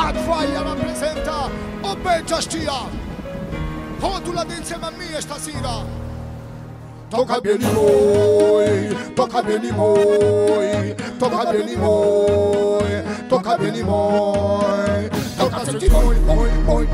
Hot Fire rappresenta Obbeggia Stia. Controla insieme a me stasera. Tocca bene voi, tocca bene voi, tocca bene voi, tocca bene voi. Tocca senti voi, voi.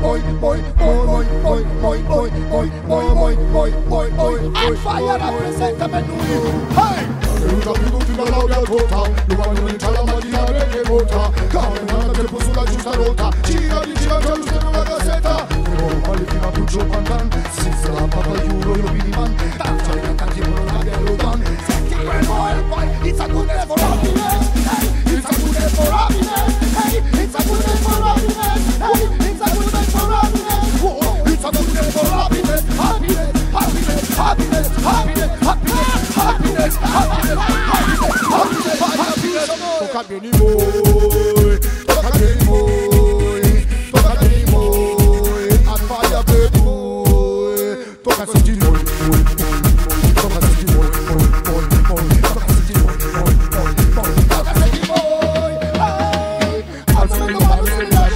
Hot Fire rappresenta per lui. Hey! Venuta minuti la laurea alta, l'uomo non c'ha la macchina perché vota. Camminata tempo sulla giusta rotta, gira di gira già giusto in una cassetta. Vale fino a Puccio Pantan, senza la papa Euro e Biniman. Tanto i cantanti non la vedono. Senti quel poi, it's a good day for happiness. Hey, it's a good day for happiness. Hey, it's a good day for happiness. Hey, it's a good day for happiness. Whoa, it's a good day for happiness. Happiness, happiness, happiness, happiness, happiness, happiness, happiness, happiness, happiness. Tocca bene voi, tocca bene voi, tocca bene voi. Hot Fire bene voi, tocca senti voi, tocca senti voi, tocca senti voi, tocca senti voi. Alzo le mani.